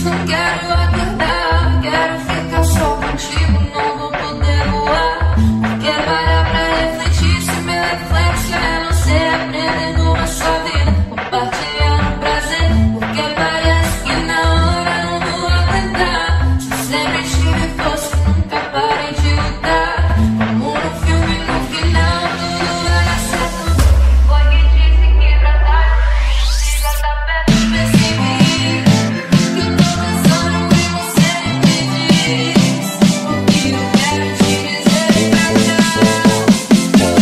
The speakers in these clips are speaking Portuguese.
Não quero acordar, quero ficar só contigo, não vou poder voar. Quero parar pra refletir se meu reflexo é você aprendendo a sua vida, compartilhando prazer, porque parece que na hora não vou aguentar. Se sempre tive força, nunca parei de lutar. Como no filme, no final tudo vai dar certo. Foi que disse que pra trás precisa tá perto, percebi que eu tô pensando em você me diz o que eu quero te dizer pra cá.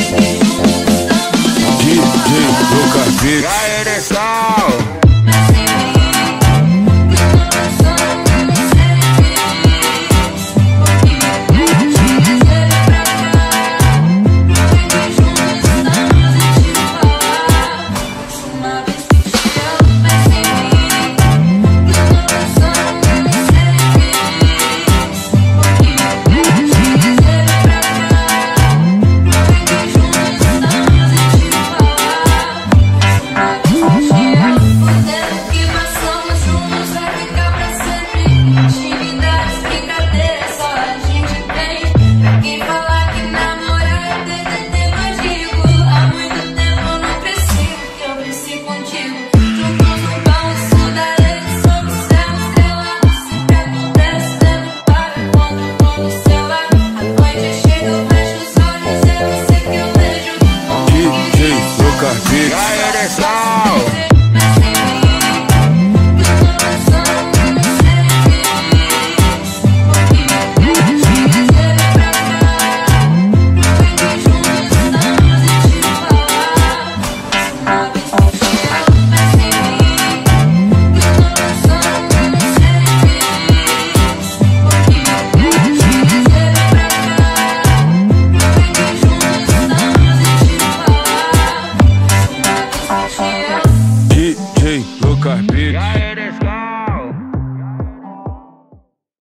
DJ Lucas Beats. E aí, ereção? E aí, ereção? DJ Lucas Beats.